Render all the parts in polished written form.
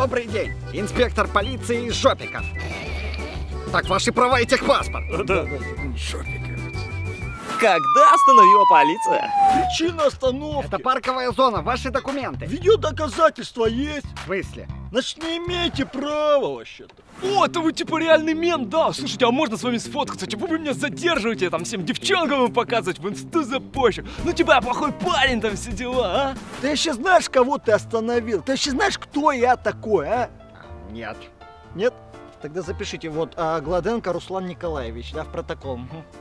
Добрый день, инспектор полиции из Жопиков. Так, ваши права и техпаспорт. Да. Когда остановила полиция? Причина остановки. Это парковая зона, ваши документы. Видеодоказательства есть. В смысле? Значит, не имеете права вообще-то. О, это вы типа реальный мент, да? Слушайте, а можно с вами сфоткаться? Типа вы меня задерживаете, там всем девчонкам показывать, в инсту запощу. Ну типа я плохой парень, там все дела, а? Ты еще знаешь, кого ты остановил? Ты еще знаешь, кто я такой, а? Нет. Нет? Тогда запишите, вот, Гладенко Руслан Николаевич, да, в протокол.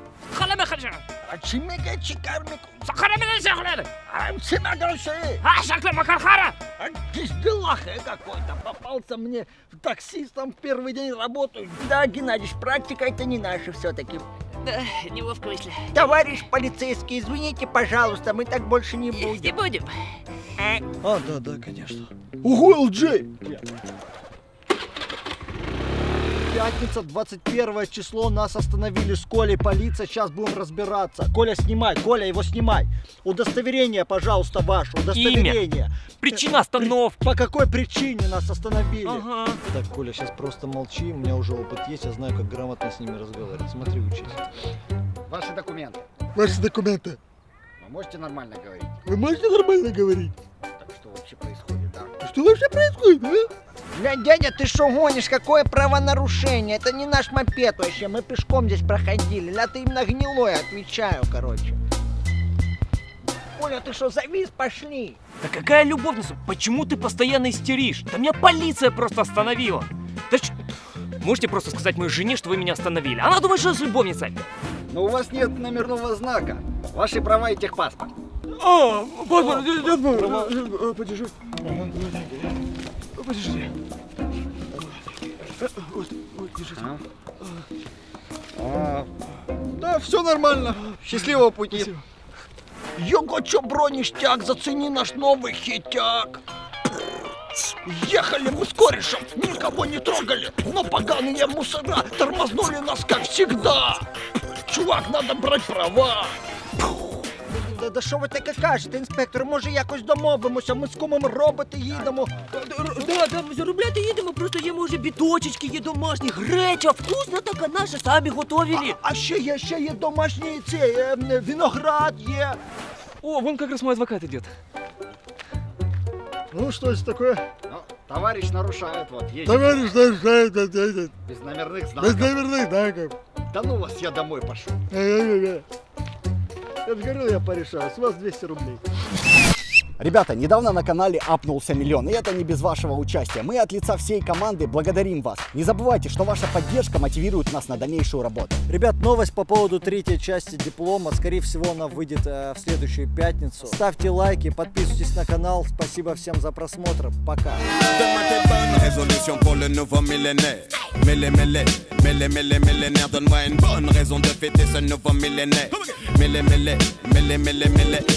Какой-то попался мне таксистом в первый день работы. Да, Геннадьевич, практика это не наша все-таки. Да, неловко вышли. Товарищ полицейский, извините, пожалуйста, мы так больше не будем. Не будем. Да, конечно. Ого, ЛД! Пятница, 21 число, нас остановили с Колей, полиция, сейчас будем разбираться. Коля, снимай, Коля, его снимай. Удостоверение, пожалуйста, ваше, удостоверение. Имя. Причина остановки. По какой причине нас остановили? Ага. Так, Коля, сейчас просто молчи, у меня уже опыт есть, я знаю, как грамотно с ними разговаривать. Смотри, учись. Ваши документы. Ваши документы. Вы можете нормально говорить? Вы можете нормально говорить? Так что вообще происходит, да? Что вообще происходит, а? Дядя, ты что гонишь? Какое правонарушение? Это не наш мопед вообще, мы пешком здесь проходили. Да ты именно гнилой, отвечаю, короче. Коля, ты что, завис? Пошли. Да какая любовница? Почему ты постоянно истеришь? Да меня полиция просто остановила. Да можете просто сказать моей жене, что вы меня остановили? Она думает, что я с любовницей. Но у вас нет номерного знака. Ваши права и техпаспорт. Паспорт, подержи. Подержи. Держите. Да, все нормально. Счастливого пути. Його, чё, броништяк, зацени наш новый хитяк. Ехали мы с корешем, никого не трогали, но поганые мусора тормознули нас, как всегда. Чувак, надо брать права. Да що ви таке кажете, інспектор? Може якось домовимося, ми з кумом роботи їдемо. Да, заробляти їдемо, просто є, може, біточечки, є домашні, греча, вкусна така наша, самі готовили. А ще є домашній виноград є. О, вон как раз мой адвокат идет. Ну, что это такое? Ну, товарищ нарушает, вот, едет. Товарищ нарушает, Без номерных знаков. без номерных знаков. Да ну вас, я домой пошел. Я же говорил, я порешаю, с вас 200 рублей. Ребята, недавно на канале апнулся миллион, и это не без вашего участия. Мы от лица всей команды благодарим вас. Не забывайте, что ваша поддержка мотивирует нас на дальнейшую работу. Ребят, новость по поводу третьей части диплома. Скорее всего, она выйдет в следующую пятницу. Ставьте лайки, подписывайтесь на канал. Спасибо всем за просмотр. Пока. Résolution pour le nouveau millénaire. Millénaire, donne-moi une bonne raison de fêter ce nouveau millénaire.